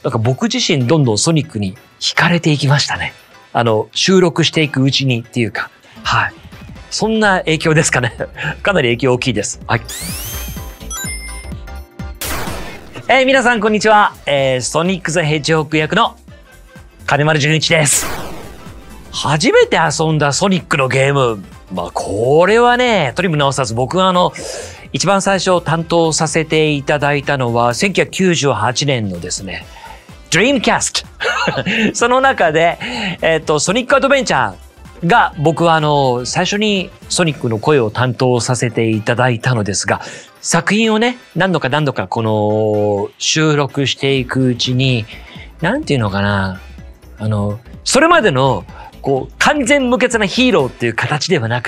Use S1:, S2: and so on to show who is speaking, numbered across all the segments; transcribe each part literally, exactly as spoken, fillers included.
S1: なんか僕自身どんどんソニックに惹かれていきましたね。あの、収録していくうちにっていうか、はい。そんな影響ですかね。かなり影響大きいです。はい。えー、皆さんこんにちは。えー、ソニック・ザ・ヘッジホッグ役の金丸純一です。初めて遊んだソニックのゲーム。まあ、これはね、とりもなおさず僕があの、一番最初担当させていただいたのは、せんきゅうひゃくきゅうじゅうはちねんのですね、Dreamcast その中で、えっと、ソニックアドベンチャーが僕はあの、最初にソニックの声を担当させていただいたのですが、作品をね、何度か何度かこの収録していくうちに、なんていうのかな、あの、それまでのこう、完全無欠なヒーローっていう形ではなくって、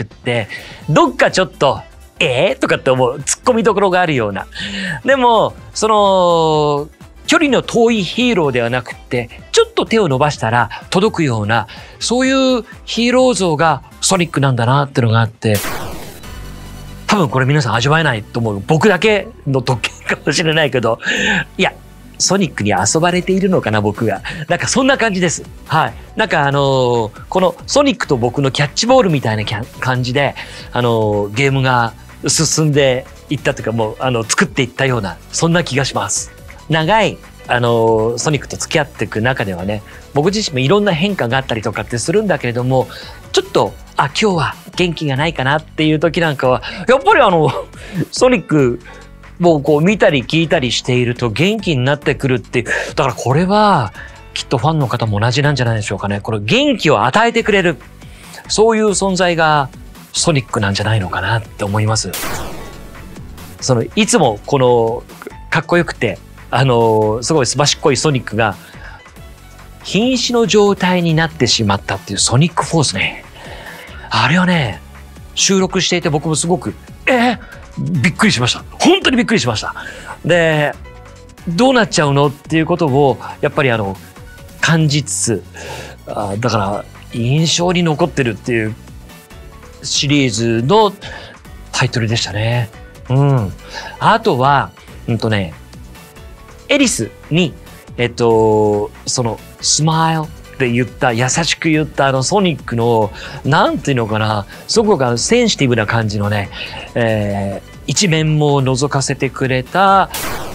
S1: どっかちょっと、えー、とかって思う、突っ込みどころがあるような。でも、その、距離の遠いヒーローではなくって、ちょっと手を伸ばしたら届くような、そういうヒーロー像がソニックなんだなってのがあって、多分これ皆さん味わえないと思う。僕だけの特権かもしれないけど、いや、ソニックに遊ばれているのかな、僕が。なんかそんな感じです。はい。なんかあのー、このソニックと僕のキャッチボールみたいな感じで、あのー、ゲームが進んでいったというか、もう、あの、作っていったような、そんな気がします。長い、あのー、ソニックと付き合っていく中ではね、僕自身もいろんな変化があったりとかってするんだけれども、ちょっと、あ、今日は元気がないかなっていう時なんかは、やっぱりあの、ソニック、もうこう見たり聞いたりしていると元気になってくるっていう。だからこれはきっとファンの方も同じなんじゃないでしょうかね。これ元気を与えてくれる。そういう存在がソニックなんじゃないのかなって思います。その、いつもこのかっこよくて、あの、すごいすばしっこいソニックが瀕死の状態になってしまったっていうソニックフォースね。あれはね、収録していて僕もすごく、えーびっくりしました。本当にびっくりしました。で、どうなっちゃうのっていうことを、やっぱりあの、感じつつ、あだから、印象に残ってるっていうシリーズのタイトルでしたね。うん。あとは、うんとね、エリスに、えっと、その、スマイルって言った、優しく言ったあのソニックの、なんていうのかな、すごくセンシティブな感じのね、えー、一面も覗かせてくれた、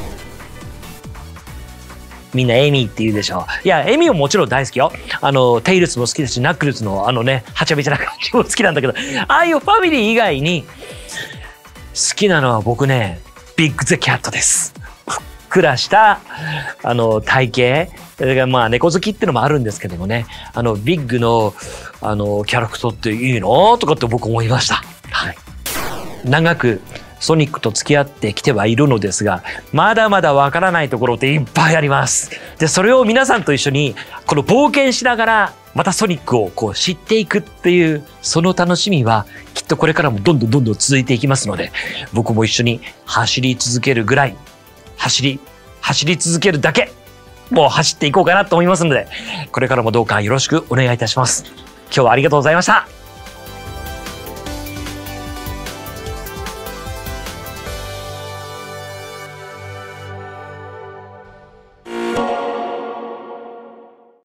S1: みんなエミーって言うでしょ。いや、エミーももちろん大好きよ。あの、テイルズも好きだし、ナックルズのあのね、はちゃめちゃな感じも好きなんだけど、ああいうファミリー以外に、好きなのは僕ね、ビッグ・ザ・キャットです。ふっくらした、あの、体型。それがまあ猫好きってのもあるんですけどもね、あのビッグのあのキャラクターっていいのとかって僕思いました。はい。長くソニックと付き合ってきてはいるのですが、まだまだわからないところっていっぱいあります。で、それを皆さんと一緒にこの冒険しながらまたソニックをこう知っていくっていうその楽しみはきっとこれからもどんどんどんどん続いていきますので、僕も一緒に走り続けるぐらい走り走り続けるだけ。もう走っていこうかなと思いますので、これからもどうかよろしくお願いいたします。今日はありがとうございました。